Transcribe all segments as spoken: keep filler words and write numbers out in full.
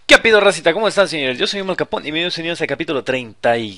¿Qué pido, racita? ¿Cómo están, señores? Yo soy Mal Capón y bienvenidos señores al capítulo treinta y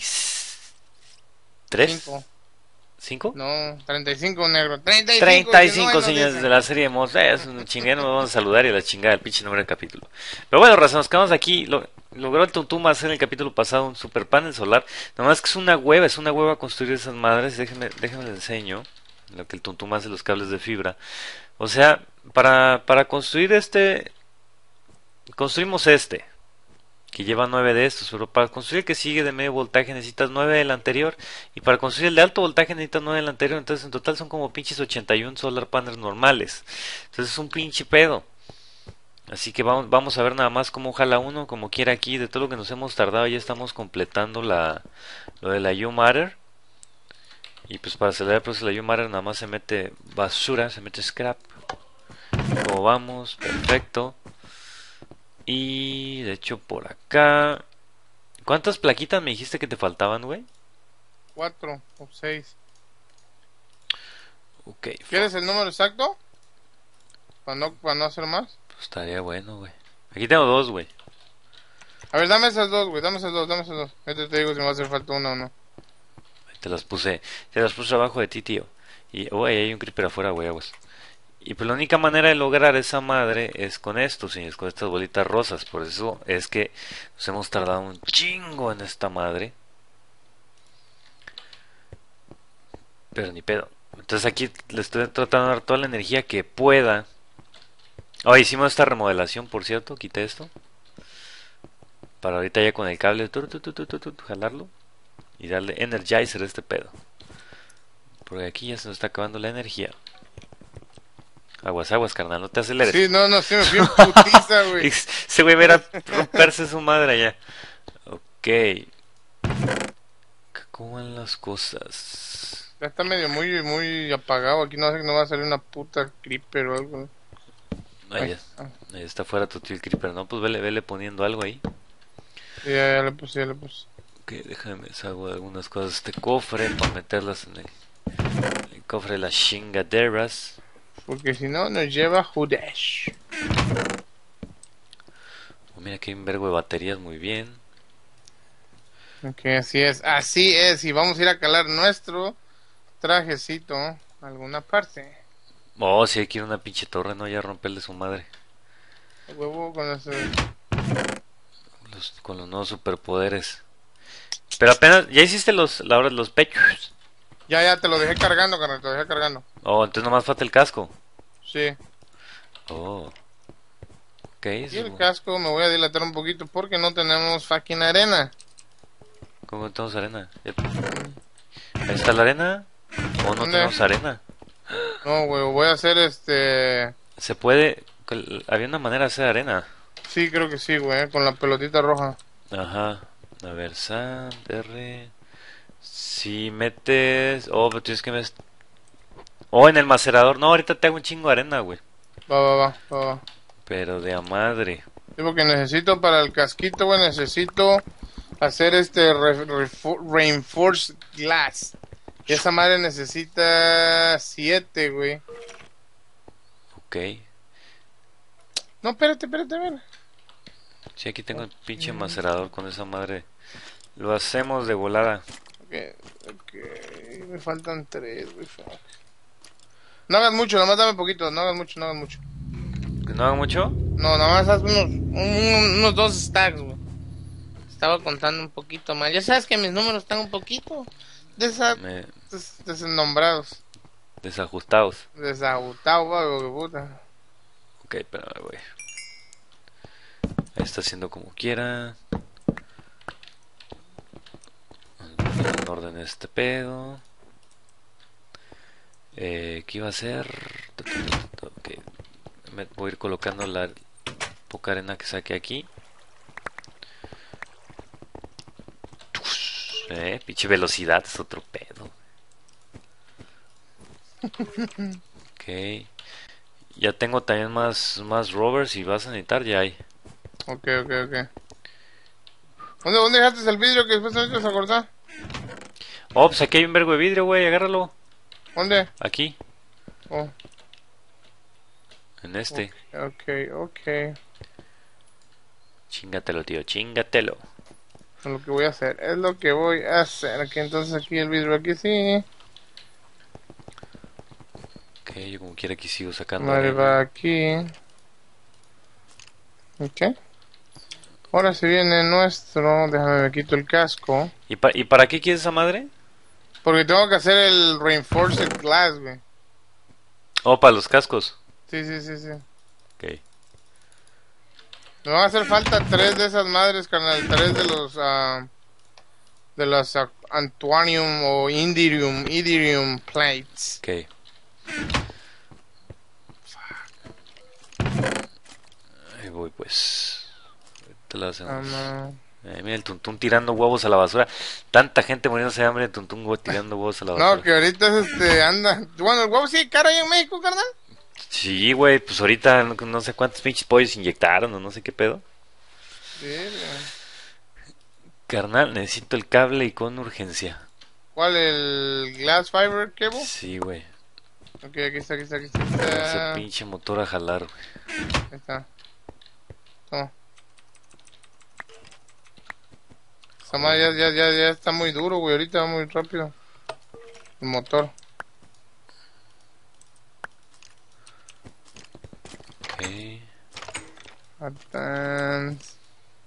tres. Cinco. ¿cinco? No, treinta y cinco, negro. Treinta y cinco y treinta y si no, ahí cinco nos señores de dicen. la serie Moss. Eh, es un chinguero, nos vamos a saludar y a la chingada el pinche nombre del capítulo. Pero bueno, raza, nos quedamos aquí. Lo, logró el Tuntuma hacer en el capítulo pasado un super panel solar. Nomás que es una hueva, es una hueva construir esas madres. Déjenme, déjenme les enseño lo que el Tuntuma hace los cables de fibra. O sea, para, para construir este, construimos este, que lleva nueve de estos, pero para construir el que sigue de medio voltaje necesitas nueve del anterior, y para construir el de alto voltaje necesitas nueve del anterior, entonces en total son como pinches ochenta y uno solar panels normales. Entonces es un pinche pedo. Así que vamos, vamos a ver nada más cómo jala uno, como quiera aquí, de todo lo que nos hemos tardado ya estamos completando la, lo de la U-Matter. Y pues para acelerar el proceso de la U-Matter nada más se mete basura, se mete scrap. Como vamos, perfecto. Y de hecho por acá... ¿Cuántas plaquitas me dijiste que te faltaban, güey? Cuatro o seis. Ok, ¿Quieres el número exacto? Para no, para no hacer más. pues estaría bueno, güey. Aquí tengo dos, güey. A ver, dame esas dos, güey. Dame esas dos, dame esas dos. Ahorita te digo si me va a hacer falta una o no. Te las puse, te las puse abajo de ti, tío. Y, güey, hay un creeper afuera, güey, aguas. Y pues la única manera de lograr esa madre es con esto, señores, con estas bolitas rosas. Por eso es que nos hemos tardado un chingo en esta madre. Pero ni pedo. Entonces aquí le estoy tratando de dar toda la energía que pueda. Oh, hicimos esta remodelación, por cierto. Quité esto. Para ahorita ya con el cable, tu, tu, tu, tu, tu, tu, jalarlo. Y darle energizer a este pedo. Porque aquí ya se nos está acabando la energía. Aguas, aguas, carnal, no te aceleres. Sí, no, no, sí me fui en putiza, güey. Se güey ver a romperse su madre allá. Ok. ¿Cómo van las cosas? Ya está medio muy, muy apagado. Aquí no sé que no va a salir una puta creeper o algo. Ahí, Ay, ya- ah, ahí está fuera tu tío el creeper, ¿no? Pues vele, vele poniendo algo ahí. sí, ya, ya le puse, ya le puse. Ok, déjame, salgo algunas cosas de este cofre para meterlas en el, el cofre de las chingaderas. Porque si no, nos lleva Hudesh. Oh, mira que hay un vergo de baterías, muy bien. Ok, así es, así es. Y vamos a ir a calar nuestro trajecito a alguna parte. Oh, sí, hay que ir a una pinche torre, ¿no? Ya romperle su madre. El huevo con ese... Los- con los nuevos superpoderes. Pero apenas, ¿ya hiciste los, la hora, los pechos? Ya, ya, te lo dejé cargando, carnal, te lo dejé cargando. Oh, entonces nomás falta el casco. Sí. Oh, ok, Y eso es el bueno. casco me voy a dilatar un poquito porque no tenemos fucking arena. ¿Cómo tenemos arena? Ya- ¿Ahí está la arena? ¿O no ¿Dónde? tenemos arena? No, güey, voy a hacer este... Se puede, había una manera de hacer arena. Sí, creo que sí, güey, con la pelotita roja. Ajá, a ver, sand, R. Si metes, oh, pero tienes que mes- oh, en el macerador, no, ahorita te hago un chingo de arena, güey. Va, va, va, va, va. Pero de a madre. Sí, porque necesito para el casquito, güey, necesito hacer este re- refo- reinforced glass. Y esa madre necesita siete, güey. Ok. No, espérate, espérate, mira. Sí, aquí tengo el pinche macerador con esa madre. Lo hacemos de volada. Ok, ok, me faltan tres, güey. Fuck. No hagas mucho, nada más dame poquito, no hagas mucho, no hagas mucho. ¿Que no haga mucho? No, nada más haz unos, un- unos dos stacks, güey. Estaba contando un poquito mal. Ya sabes que mis números están un poquito desa Me... des desennombrados. Desajustados. Desagotados, güey, que puta. Ok, espérame, güey. Ahí está haciendo como quiera. En orden este pedo. Eh, ¿Qué iba a hacer? Ok. Me voy a ir colocando la poca arena que saqué aquí. Eh, pinche velocidad es otro pedo. Ok. Ya tengo también más, más rovers y vas a necesitar, ya hay. Ok, ok, ok. ¿Dónde, dónde dejaste el vidrio que después te metes a cortar? Oh, pues aquí hay un vergo de vidrio, güey, agárralo. ¿Dónde? Aquí, Oh, en este. ok, ok. Chingatelo, tío, chingatelo. Es lo que voy a hacer, es lo que voy a hacer. Aquí entonces aquí el vidrio aquí sí. Ok, yo como quiera aquí sigo sacando Madre va arena. aquí. Ok. Ahora se viene nuestro. Déjame me quito el casco. ¿Y, pa ¿Y para qué quieres esa madre? Porque tengo que hacer el reinforced glass, güey. Oh, para los cascos. Sí, sí, sí, sí. Ok. Me van a hacer falta tres de esas madres, carnal. Tres de los. Uh, de las uh, Antuanium o Indirium. Idirium plates. Ok. Ahí voy, pues. Ahorita lo hacemos. Um, Eh, mira el Tuntún tirando huevos a la basura. Tanta gente muriéndose de hambre de Tuntún hue- tirando huevos a la basura. no, que ahorita es este. Anda. Bueno, el huevo sigue caro ahí en México, carnal. Sí, güey, pues ahorita no, no sé cuántos pinches pollos inyectaron o no sé qué pedo. Sí, güey. Carnal, necesito el cable y con urgencia. ¿Cuál? ¿El Glass Fiber Cable? Sí, güey. Ok, aquí está, aquí está, aquí está. Aquí Ese está. pinche motor a jalar, güey. Ahí está. Toma. Esa madre ya, ya, ya, ya está muy duro, güey. Ahorita va muy rápido. El motor. Ok. Advance.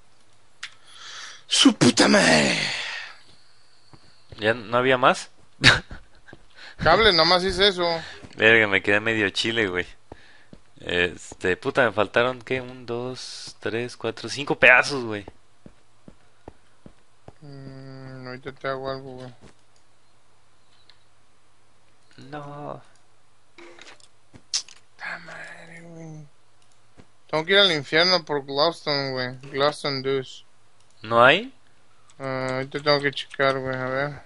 ¡Su puta madre! ¿Ya no había más? Cable, nomás hice eso. Verga, me quedé medio chile, güey. Este, puta, me faltaron, ¿qué? Un, dos, tres, cuatro, cinco pedazos, güey. Mm, ahorita te hago algo, güey. No. ¡Ta madre, güey! Tengo que ir al infierno por Glowstone, güey. Glowstone Deuce. ¿No hay? Uh, ahorita tengo que checar, güey. A ver.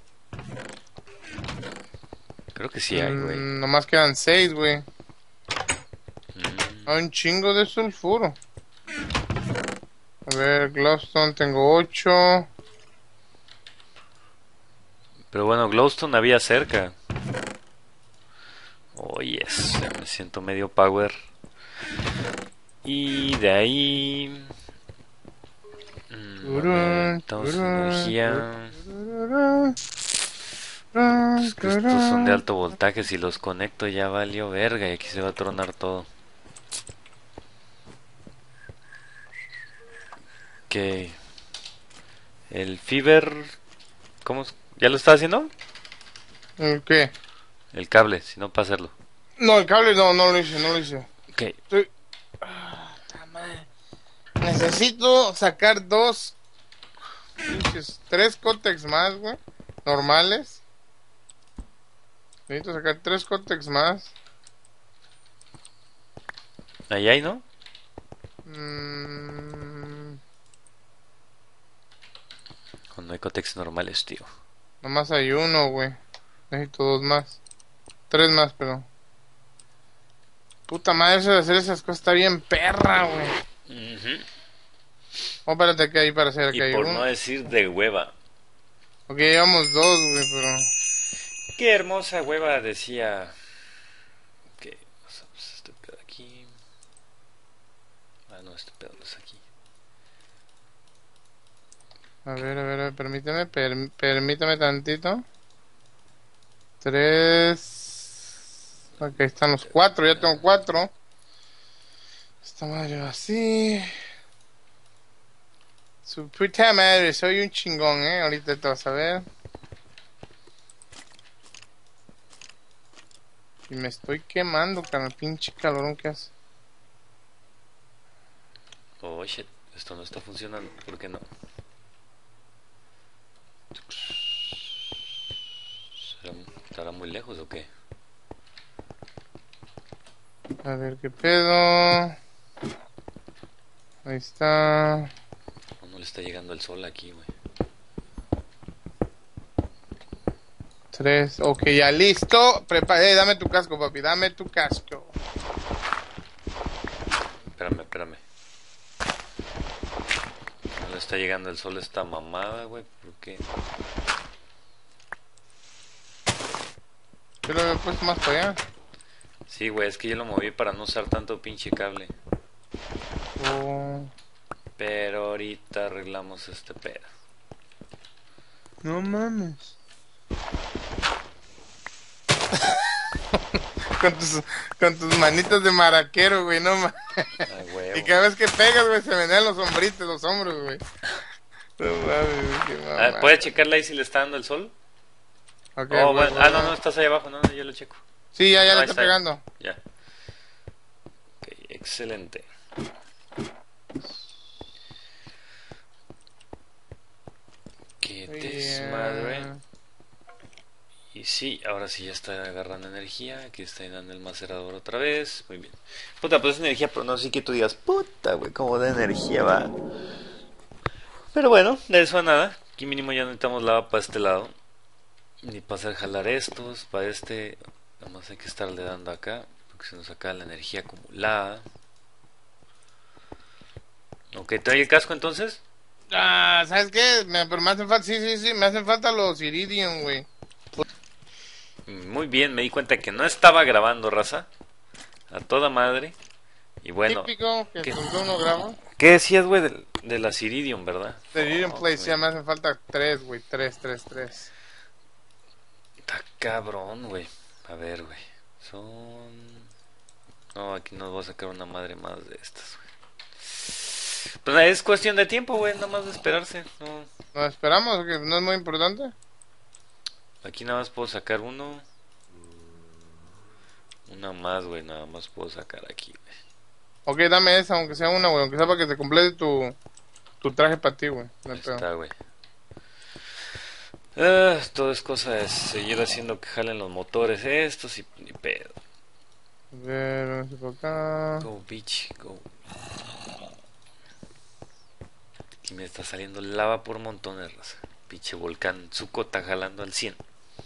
Creo que sí hay, güey. Mm, nomás quedan seis, güey. Mm. Hay un chingo de sulfuro. A ver, Glowstone tengo ocho. Pero bueno, Glowstone había cerca. Oh, yes. Ya me siento medio power. Y de ahí... Mm, a ver, necesitamos energía. Es que estos son de alto voltaje. Si los conecto ya valió verga. Y aquí se va a tronar todo. Ok. El Fiber... ¿Cómo? es? ¿Ya lo está haciendo? ¿El qué? El cable, si no para hacerlo. No, el cable no, no lo hice, no lo hice. Ok. Estoy... Ah, ta madre. Necesito sacar dos... pinches, tres cótex más, güey. Normales. Necesito sacar tres cótex más. Ahí hay, ¿no? Mm, Cuando hay cotex normales, tío. nomás hay uno, güey. Necesito dos más. Tres más, perdón. Puta madre, eso de hacer esas cosas está bien perra, güey. Uh-huh. Oh, espérate, que hay para hacer aquí Y hay por uno. no decir de hueva. Ok, llevamos dos, güey, pero... Qué hermosa hueva, decía. Ok, usamos este pedo aquí. Ah, no, este pedo no es aquí. A ver, a ver, a ver, permíteme, per- permítame tantito. Tres... Ok, están los cuatro, ya tengo cuatro. Esta madre va así. Su puta madre, soy un chingón, eh. Ahorita te vas a ver. Y me estoy quemando, con el pinche calorón que hace. Oh shit, esto no está funcionando. ¿Por qué no? ¿Será- ¿Estará muy lejos o qué? A ver qué pedo. Ahí está. No, no le está llegando el sol aquí, güey. Tres. Ok, ya listo. Prepa eh, dame tu casco, papi. Dame tu casco. Espérame, espérame. No le está llegando el sol a esta mamada, güey. ¿Por qué? Yo lo había puesto más para allá. Sí, güey, es que yo lo moví para no usar tanto pinche cable. Oh. Pero ahorita arreglamos este pedo. No mames. con, tus, con tus manitas de maraquero, güey, no mames. Ay, huevo. Y cada vez que pegas, güey, se venían los hombritos, los hombros, güey. No mames, qué Ah, mamada. ¿puedes checarle ahí si le está dando el sol? Ok, Oh, güey, bueno. güey, Ah, no, güey. no, estás ahí abajo, no, no, yo lo checo. Sí, ya, ya No, le ahí está está. pegando. Ya. Ok, excelente. Qué desmadre. Yeah. Y sí, ahora sí ya está agarrando energía. Aquí está dando el macerador otra vez. Muy bien. Puta, pues es energía, pero no sé que tú digas, puta, güey, cómo de energía va. Pero bueno, de eso a nada. Aquí mínimo ya no necesitamos lava para este lado. Ni para hacer jalar estos. Para este, nada más hay que estarle dando acá. Porque se nos acaba la energía acumulada. Ok, ¿trae el casco entonces? Ah, ¿sabes qué? Me, pero me hacen falta, sí, sí, sí, me hacen falta los iridium, güey. Muy bien, me di cuenta que no estaba grabando, raza. A toda madre. Y bueno, Típico que ¿qué? cuando uno graba. ¿qué decías, güey, de, de las Iridium, verdad? De iridium Oh, place, güey. ya me hacen falta tres, güey, tres, tres, tres. Está cabrón, güey. A ver, güey. Son... No, aquí nos va a sacar una madre más de estas, güey. Pues nada, es cuestión de tiempo, güey. Nada más de esperarse. No. ¿Nos esperamos? Que no es muy importante. Aquí nada más puedo sacar uno. Una más, güey. Nada más puedo sacar aquí, güey. Ok, dame esa, aunque sea una, güey, aunque sea para que se complete tu, tu traje para ti, güey. No hay Ahí pedo. está, güey. Ah, todo es cosa de seguir haciendo que jalen los motores estos y ni pedo. A ver, vamos por acá. Go, bitch, go. Aquí me está saliendo lava por montones, raza. Pinche volcán Zuko está jalando al cien.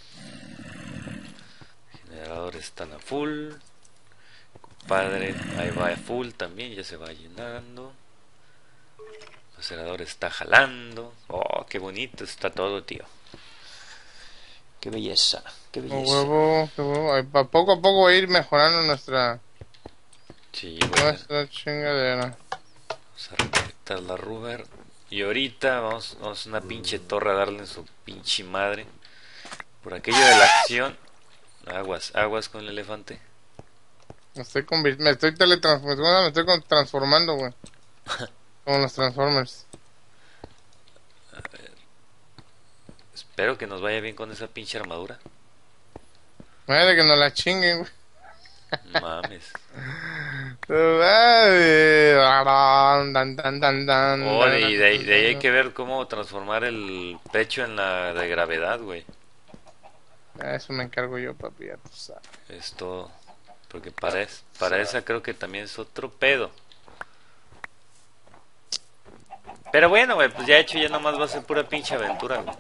Generadores están a full. Compadre, ahí va a full también, ya se va llenando. El acelerador está jalando. Oh, qué bonito está todo, tío. Qué belleza, qué Qué belleza. huevo, qué huevo. Ay, pa- poco a poco va a ir mejorando nuestra, Sí, güey. nuestra chingadera. Vamos a recolectar la rubber. Y ahorita vamos, vamos a una pinche torre a darle en su pinche madre. Por aquello de la acción. Aguas, aguas con el elefante. Me estoy convirt- me estoy teletransportando, me estoy con- transformando, güey. Como los Transformers. Espero que nos vaya bien con esa pinche armadura. Madre que nos la chinguen, güey. No mames. Ay, dan, dan, dan, dan, Oh, dan, y de, ahí- de ahí hay dan. que ver cómo transformar el pecho en la de gravedad, güey. Eso me encargo yo, papi, ya tú sabes. Es todo. Porque para, es, para esa creo que también es otro pedo. Pero bueno, güey, pues ya hecho, ya nomás va a ser pura pinche aventura, güey.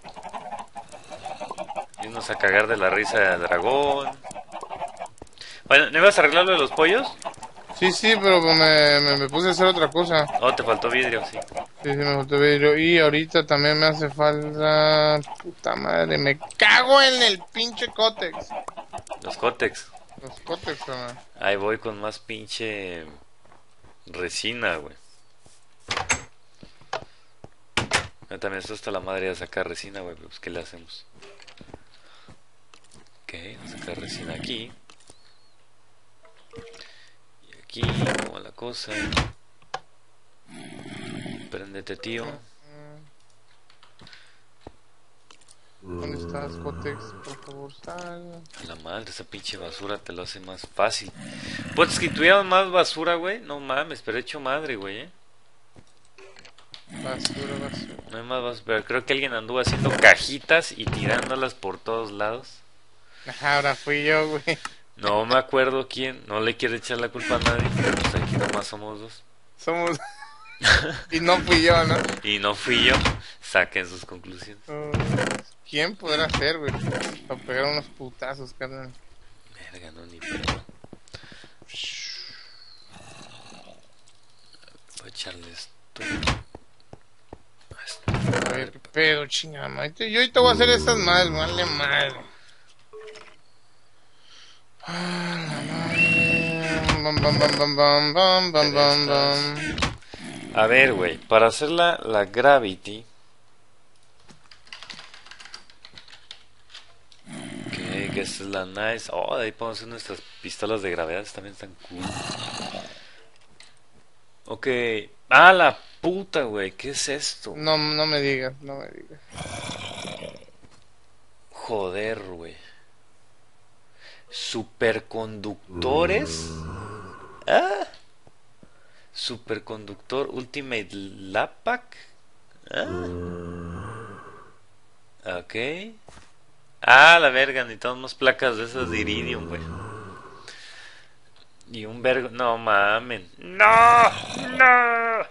Irnos a cagar de la risa del dragón. Bueno, ¿no ibas a arreglar lo de los pollos? Sí, sí, pero pues me, me, me puse a hacer otra cosa. Oh, te faltó vidrio, sí. Sí, sí, me faltó vidrio. Y ahorita también me hace falta... Puta madre, me cago en el pinche cótex. Los cótex. Los cótex, carnal. Ahí voy con más pinche resina, güey. Yo también esto está la madre de sacar resina, güey. Pues, ¿qué le hacemos? Ok, vamos a sacar resina aquí. Y aquí, como la cosa. Préndete, tío. ¿Dónde estás, cótex? Por favor, sal. A la madre, esa pinche basura te lo hace más fácil. Pues que tuviéramos más basura, güey. No mames, pero hecho madre, güey, eh. Basura, basura. No hay más basura. Pero creo que alguien anduvo haciendo cajitas y tirándolas por todos lados. Ahora fui yo, güey. No me acuerdo quién. No le quiero echar la culpa a nadie. Pero pues aquí nomás somos dos. Somos... y no fui yo, ¿no? Y no fui yo. Saquen sus conclusiones. Uh, ¿Quién podrá ser, güey? Para pegar unos putazos, carnal. Verga, no, ni pedo. Voy a echarle esto. A esta A ver, madre. qué pedo, chingada madre. Yo ahorita voy a hacer estas madres, vale madre. Ah, la madre. Bam, bam, bam, bam, bam, bam, bam, bam, bam. A ver, güey, para hacer la, la gravity. Que, que esta es la nice. Oh, de ahí podemos hacer nuestras pistolas de gravedad. También están cool. Ok. Ah, la puta, güey. ¿Qué es esto? No, no me digas, no me digas. Joder, güey. Superconductores. Ah. Superconductor Ultimate Lab Pack. Ah. Ok. Ah, la verga, necesitamos más placas de esas de iridium, güey. Y un vergo. No mamen. ¡No! ¡No!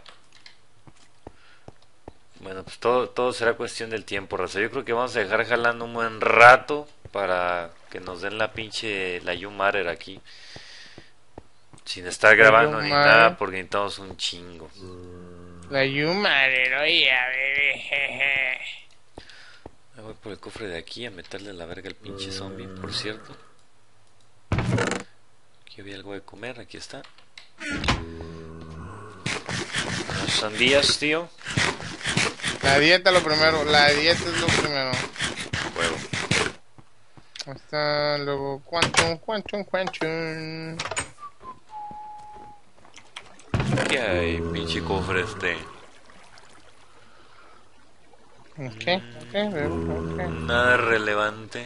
Bueno, pues todo, todo será cuestión del tiempo, raza. Yo creo que vamos a dejar jalando un buen rato para que nos den la pinche. La Yumarer aquí. Sin estar grabando ni nada, porque necesitamos un chingo. La Yumarer, oye, bebé. Me voy por el cofre de aquí a meterle a la verga al pinche zombie, por cierto. Aquí había algo de comer, aquí está. Unas sandías, tío. La dieta lo primero, la dieta es lo primero. Huevo. Hasta luego, Quantum, Quantum, Quantum. ¿Qué hay, pinche cofre este? Ok, ok, ok. Nada relevante.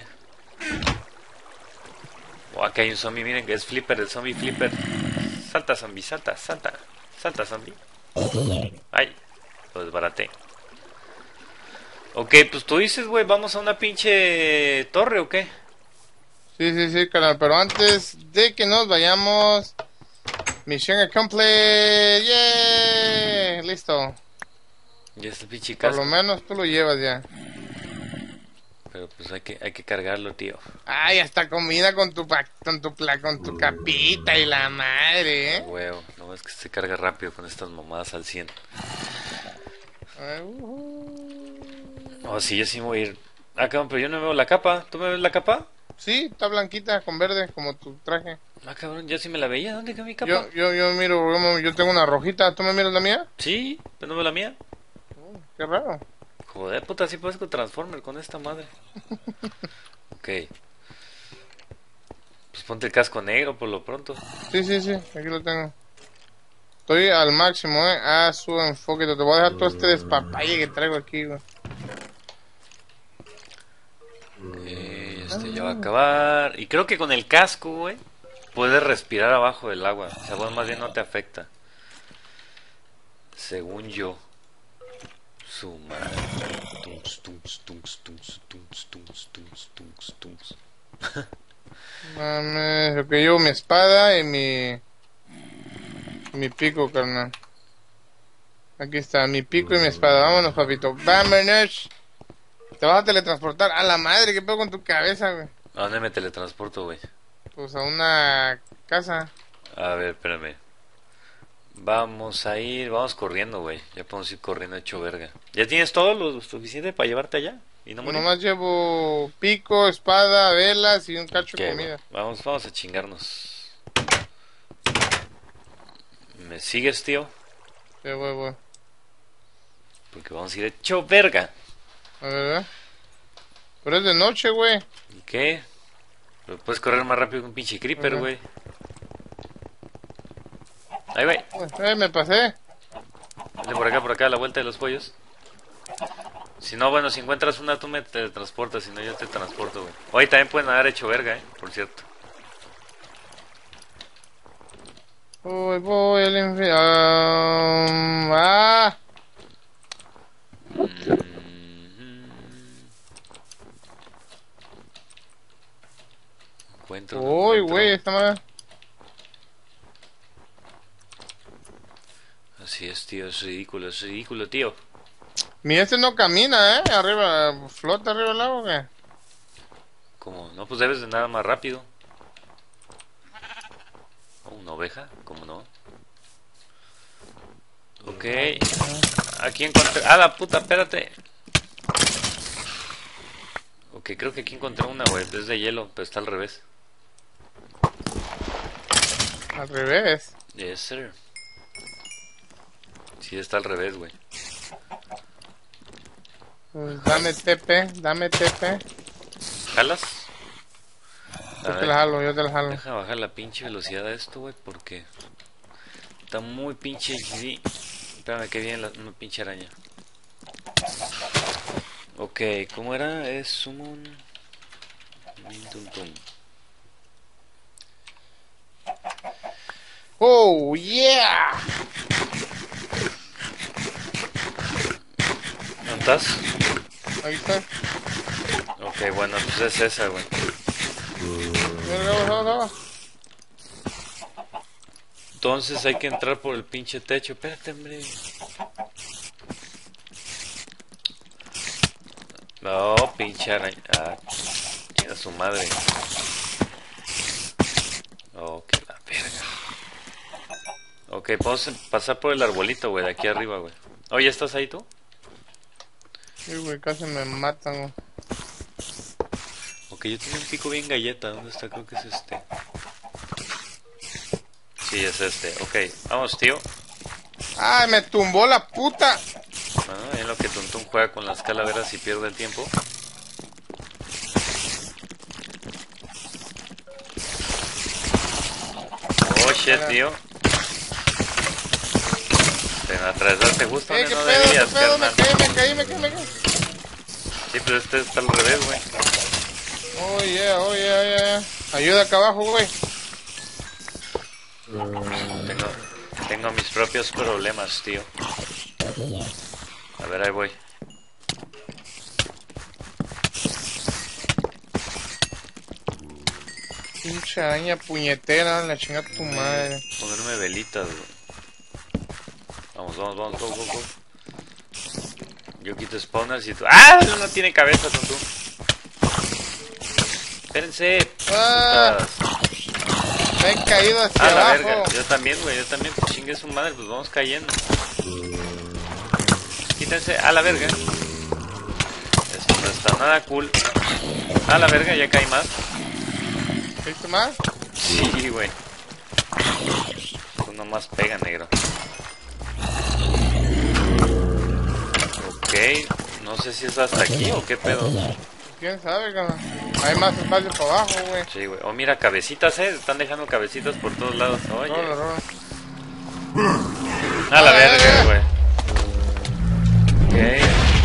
Oh, acá hay un zombie, miren que es Flipper, el zombie Flipper. Salta, zombie, salta, salta. Salta, zombie. Ay, lo desbaraté. Ok, pues tú dices, güey, ¿vamos a una pinche torre o qué? Sí, sí, sí, carnal, pero antes de que nos vayamos, misión complete, yeah, listo. Ya está el pinche Por casco. lo menos tú lo llevas ya. Pero pues hay que, hay que cargarlo, tío. Ay, hasta comida con tu, pa con tu, pla con tu capita y la madre, Ah, ¿eh? huevo, no es que se carga rápido con estas mamadas al cien. Ay, uh -huh. Oh, sí, yo sí me voy a ir. Ah, cabrón, pero yo no veo la capa. ¿Tú me ves la capa? Sí, está blanquita con verde como tu traje. Ah, cabrón, yo sí me la veía. ¿Dónde quedó mi capa? Yo, yo, yo miro, yo, yo tengo una rojita. ¿Tú me miras la mía? Sí, pero no veo la mía. Oh, qué raro. Joder, puta, sí parezco Transformer con esta madre. Ok. Pues ponte el casco negro por lo pronto. Sí, sí, sí, aquí lo tengo. Estoy al máximo, eh. A su enfoque. Te voy a dejar todo este despapalle que traigo aquí, güey. Ok, este ya va a acabar. Y creo que con el casco, güey, puedes respirar abajo del agua. O sea, bueno, más bien no te afecta. Según yo. Su madre. Tums, tums, tums, tums, tums, tums, tums, tums, tums. Mames, ok, llevo mi espada y mi... Mi pico, carnal. Aquí está, mi pico y mi espada. Vámonos, papito. Vámonos. Te vas a teletransportar. A la madre, ¿qué pedo con tu cabeza, güey? ¿A dónde me teletransporto, güey? Pues a una casa. A ver, espérame. Vamos a ir, vamos corriendo, güey. Ya podemos ir corriendo hecho verga. ¿Ya tienes todo lo suficiente para llevarte allá? ¿Y no Bueno, morir? nomás llevo pico, espada, velas y un cacho de comida. Vamos, vamos a chingarnos. ¿Me sigues, tío? Sí, voy, voy. Porque vamos a ir hecho verga. A ver, ¿eh? Pero es de noche, güey. ¿Y qué? Pero puedes correr más rápido que un pinche creeper, Ajá. güey. Ahí, güey. Eh, me pasé. Dale por acá, por acá, a la vuelta de los pollos. Si no, bueno, si encuentras una, tú me teletransportas. Si no, yo te transporto, güey. Hoy también pueden nadar hecho verga, eh, por cierto. Voy, voy al infierno. Ah. Encuentro. Uy, encuentro. güey, esta madre. Así es, tío, es ridículo, es ridículo, tío. Mi este no camina, eh. Arriba, flota arriba del agua, ¿qué? ¿Cómo? No, pues debes de nada más rápido. Oh, una oveja, ¿cómo no? Ok. Aquí encontré... ¡Ah, la puta! Espérate. Ok, creo que aquí encontré una, güey. Es de hielo, pero está al revés. Al revés. Yes, sir. Sí, está al revés, güey. Pues dame T P, dame T P. ¿Jalas? A Yo te ver, la jalo, yo te la jalo. deja bajar la pinche velocidad de esto, güey, porque está muy pinche H D. Espérame que viene la, una pinche araña. Ok, ¿cómo era? Es summon... Tum, tum. Oh, yeah. ¿Dónde estás? Ahí está. Ok, bueno, pues es esa, güey. Mira, vamos, vamos, vamos. Entonces hay que entrar por el pinche techo. Espérate, hombre. No, pinche araña. Ah, a su madre. Oh, que la verga. Ok, podemos pasar por el arbolito, güey, de aquí arriba, güey. Oye, ¿estás ahí tú? Sí, güey, casi me matan, güey. Ok, yo tenía un pico bien galleta. ¿Dónde está? Creo que es este. Sí, es este. Ok, vamos, tío. ¡Ay, me tumbó la puta! Bueno, en lo que Tuntún juega con las calaveras y pierde el tiempo. Oh, shit, tío. Te atravesaste justo Eh, donde qué no pedo, qué debías, pedo, me carnal. caí, me caí, me caí, me caí. Sí, pero este está al revés, güey. Oh, yeah, oh, yeah, yeah, yeah. Ayuda acá abajo, güey. Tengo, tengo mis propios problemas, tío. A ver, ahí voy. Pinche araña puñetera, la chinga tu madre. Ponerme velitas, güey. Vamos, vamos, vamos, go, go, go. Yo quito spawners y tú... ¡Ah! No tiene cabeza, tonto. Espérense. Ah, putas. me he caído hacia Ah, la abajo. verga. Yo también, güey. Yo también. Pues chingue su madre. Pues vamos cayendo. Quítense. A la verga. Eso no está nada cool. A la verga. Ya caí más. ¿Viste más? Sí, güey. Eso nomás pega, negro. Ok. No sé si es hasta aquí o qué pedo. ¿Quién sabe, cabrón? Hay más espacio para abajo, güey. Sí, güey. Oh, mira, cabecitas, eh. Están dejando cabecitas por todos lados. Oye. Rola, rola. A la Ah, verga, güey. Ok.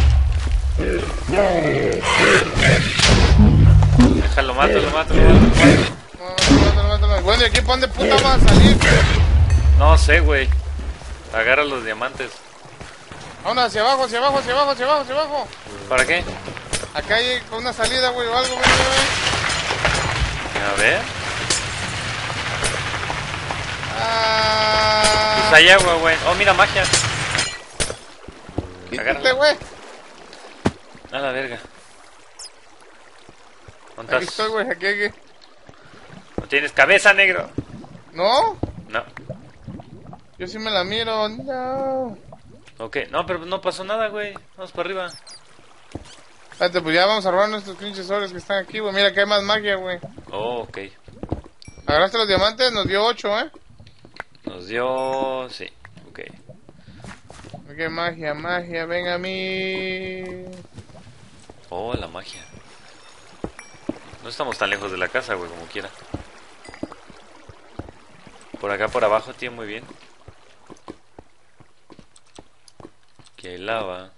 Déjalo, mátalo, mátalo, mátalo. No, mátalo, mátalo. Bueno, ¿y aquí para dónde puta va a salir? No sé, güey. Agarra los diamantes. Vámonos hacia abajo, hacia abajo, hacia abajo, hacia abajo, hacia abajo. ¿Para qué? Acá hay una salida, güey, o algo, güey, güey. A ver. Ah. Pues hay agua, güey. Oh, mira, magia. Quítate, güey. A la verga. ¿Dónde Aquí estás? estoy, güey, aquí, aquí. ¿No tienes cabeza, negro? ¿No? No. Yo sí me la miro, no. Ok. No, pero no pasó nada, güey. Vamos para arriba. Espérate, pues ya vamos a robar nuestros pinches sobres que están aquí, güey. Mira que hay más magia, güey. Oh, ok. Agarraste los diamantes, nos dio ocho, ¿eh? Nos dio... Sí. Ok. Ok, magia, magia, ven a mí. Oh, la magia. No estamos tan lejos de la casa, güey, como quiera. Por acá, por abajo, tío, muy bien. Aquí hay lava.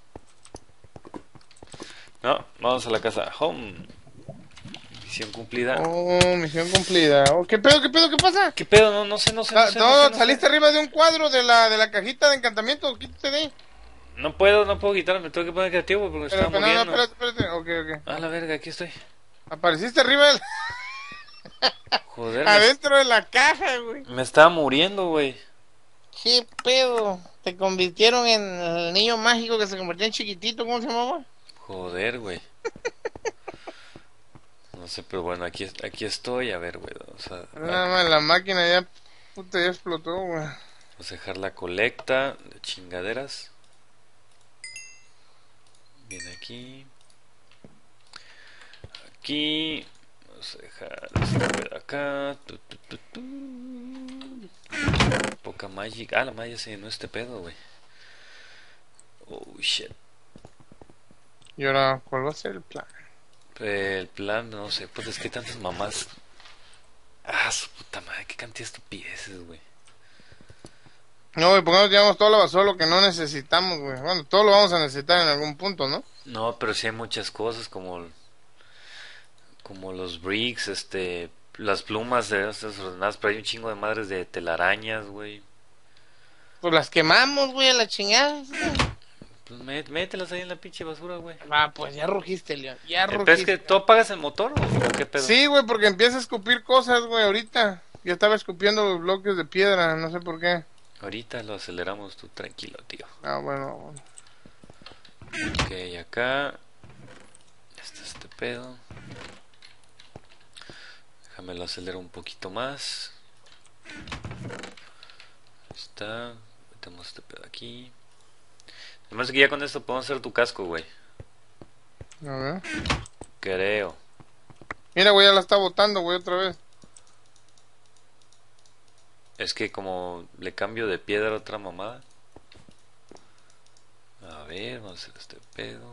No, vamos a la casa. Home. Misión cumplida. Oh, misión cumplida. Oh, ¿qué pedo, qué pedo, qué pasa? ¿Qué pedo? No, no sé, no sé, Ah, no sé. no, no sé, no saliste sé. arriba de un cuadro de la, de la cajita de encantamiento. Quítate de ahí. No puedo, no puedo quitarme. Me tengo que poner creativo porque me Pero, estaba pero, no, no, muriendo. espérate, espérate. Ok, ok. A la verga, aquí estoy. Apareciste arriba del... Joder, me, adentro de la caja, güey. me estaba muriendo, güey. ¿Qué pedo? Te convirtieron en el niño mágico que se convirtió en chiquitito, ¿cómo se llamaba? Joder, güey. No sé, pero bueno, aquí, aquí estoy. A ver, güey. Vamos a, Nada más, la máquina ya, puta, ya explotó, güey. vamos a dejar la colecta de chingaderas. Viene aquí. Aquí. Vamos a dejar esta de acá. Tu, tu, tu, tu. Poca magic. Ah, la magia se llenó este pedo, güey. shit. Y ahora, ¿cuál va a ser el plan? El plan, no sé, pues es que hay tantas mamás. Ah, su puta madre, qué cantidad de estupideces, güey. No, güey, ¿por qué no tiramos toda la basura lo que no necesitamos, güey? Bueno, todo lo vamos a necesitar en algún punto, ¿no? No, pero sí hay muchas cosas como como los bricks, este, las plumas de esas ordenadas, pero hay un chingo de madres de telarañas, güey. Pues las quemamos, güey, a la chingada. Pues mé- mételas ahí en la pinche basura, güey. Ah, pues ya rugiste, León, ya El pedo es rugiste. que tú apagas el motor o qué pedo. Sí, güey, porque empieza a escupir cosas, güey, ahorita. Yo estaba escupiendo los bloques de piedra, no sé por qué. Ahorita lo aceleramos, tú tranquilo, tío. Ah, bueno, bueno. Ok, acá está este pedo. Déjame lo acelero un poquito más. Ahí está. Metemos este pedo aquí. Además que ya con esto podemos hacer tu casco, güey. A ver. Creo. Mira, güey, ya la está botando, güey, otra vez. Es que como le cambio de piedra a otra mamada. A ver, vamos a hacer este pedo.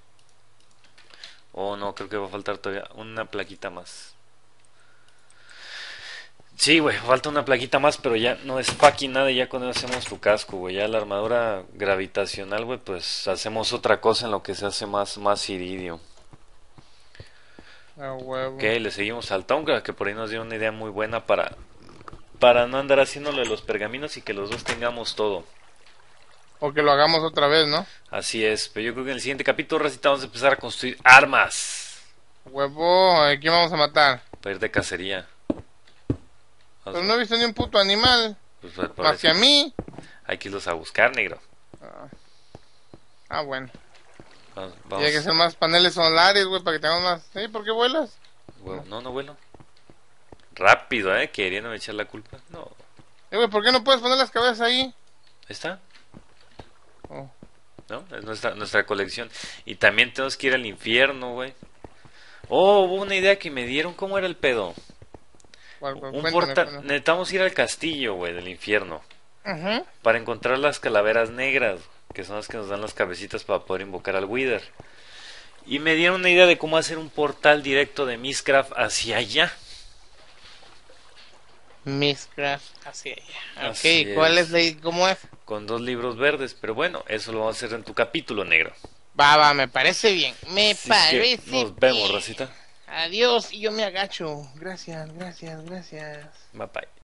Oh, no, creo que va a faltar todavía una plaquita más. Sí, güey, falta una plaquita más, pero ya no es fucking nada. Ya con eso hacemos tu casco, güey. Ya la armadura gravitacional, güey, pues hacemos otra cosa en lo que se hace más, más iridio. Ah, huevo. Ok, le seguimos al Tonga, que por ahí nos dio una idea muy buena para, para no andar haciéndole los pergaminos y que los dos tengamos todo. O que lo hagamos otra vez, ¿no? Así es, pero yo creo que en el siguiente capítulo recita vamos a empezar a construir armas Huevo, ¿a quién vamos a matar? para ir de cacería. Vamos Pero no he visto ni un puto animal. pues, por- por Más eso que a mí. hay que irlos a buscar, negro. Ah, ah, bueno. Vamos, Y vamos. hay que hacer más paneles solares, güey, para que tengamos más. ¿Sí? ¿Por qué vuelas? Huevo. No, no vuelo. Rápido, ¿eh? Queriéndome echar la culpa. No. Eh, güey, ¿por qué no puedes poner las cabezas ahí? Ahí está. Oh. ¿No? Es nuestra, nuestra colección. Y también tenemos que ir al infierno, güey. Oh, hubo una idea que me dieron. ¿Cómo era el pedo? ¿Cuál, cuál? Un Cuéntame, portal. cuéntame. Necesitamos ir al castillo, güey, del infierno. Ujú. Para encontrar las calaveras negras, que son las que nos dan las cabecitas para poder invocar al Wither. Y me dieron una idea de cómo hacer un portal directo de Mistcraft hacia allá. Mistcraft hacia allá. Ok, Así ¿cuál es. es la... ¿Cómo es? Con dos libros verdes, pero bueno, eso lo vamos a hacer en tu capítulo, negro. Va, va, me parece bien. Me Así es que parece nos vemos, bien. racita. Adiós, y yo me agacho. Gracias, gracias, gracias. Bye bye.